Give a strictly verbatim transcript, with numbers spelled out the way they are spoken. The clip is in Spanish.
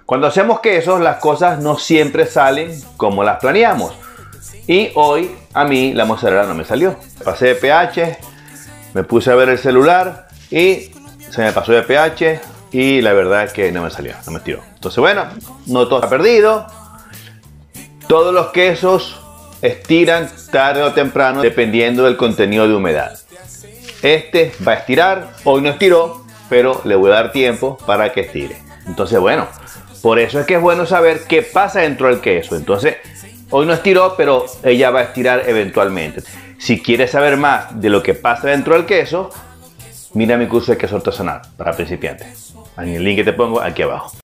Cuando hacemos quesos, las cosas no siempre salen como las planeamos. Y hoy a mí la mozzarella no me salió. Pasé de pH, me puse a ver el celular y se me pasó de pH y la verdad es que no me salió, no me tiró. Entonces bueno, no todo está perdido. Todos los quesos estiran tarde o temprano dependiendo del contenido de humedad. Este va a estirar, hoy no estiró, pero le voy a dar tiempo para que estire. Entonces bueno, por eso es que es bueno saber qué pasa dentro del queso. Entonces, hoy no estiró, pero ella va a estirar eventualmente. Si quieres saber más de lo que pasa dentro del queso, mira mi curso de queso artesanal para principiantes. En el link que te pongo aquí abajo.